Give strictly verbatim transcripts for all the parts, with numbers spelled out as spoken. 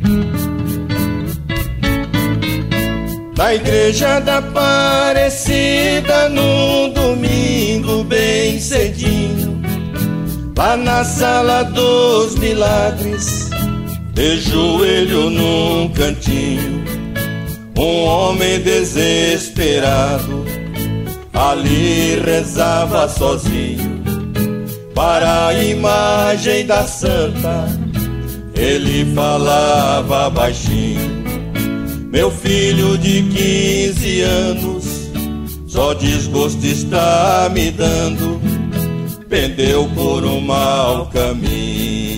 Na igreja da Aparecida, num domingo bem cedinho, lá na sala dos milagres, de joelho num cantinho, um homem desesperado ali rezava sozinho. Para a imagem da santa ele falava baixinho: meu filho de quinze anos, só desgosto está me dando, pendeu por um mau caminho.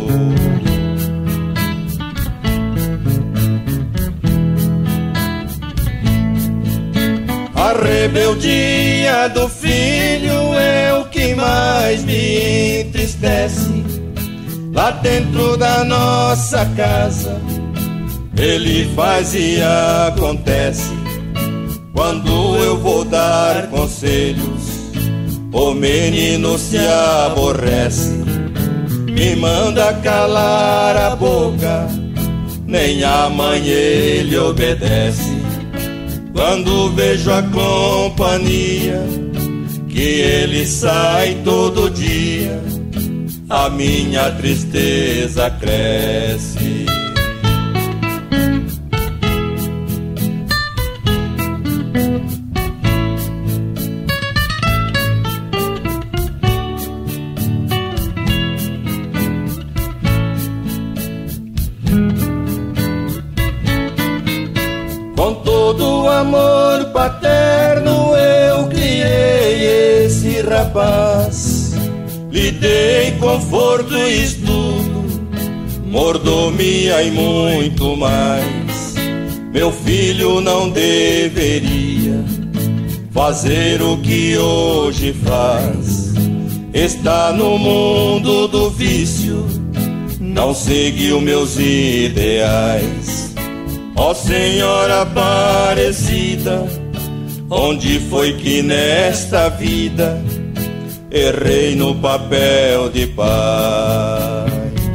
A rebeldia do filho é o que mais me entristece. Lá dentro da nossa casa ele faz e acontece. Quando eu vou dar conselhos, o menino se aborrece, me manda calar a boca, nem a mãe ele obedece. Quando vejo a companhia que ele sai todo dia, a minha tristeza cresce. Com todo o amor paterno eu criei esse rapaz, lhe dei conforto e estudo, mordomia e muito mais. Meu filho não deveria fazer o que hoje faz. Está no mundo do vício, não seguiu meus ideais. Ó Senhora Aparecida, onde foi que nesta vida errei no papel de pai?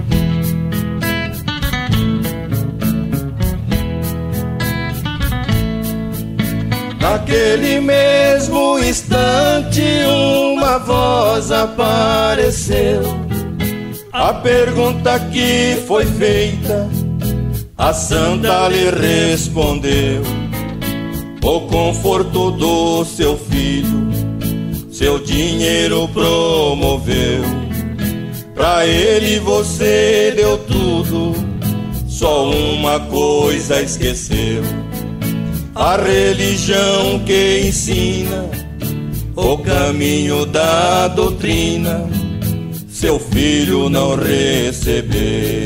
Naquele mesmo instante uma voz apareceu. A pergunta que foi feita, a santa lhe respondeu: o conforto do seu filho, seu dinheiro promoveu. Pra ele você deu tudo, só uma coisa esqueceu: a religião que ensina o caminho da doutrina, seu filho não recebeu.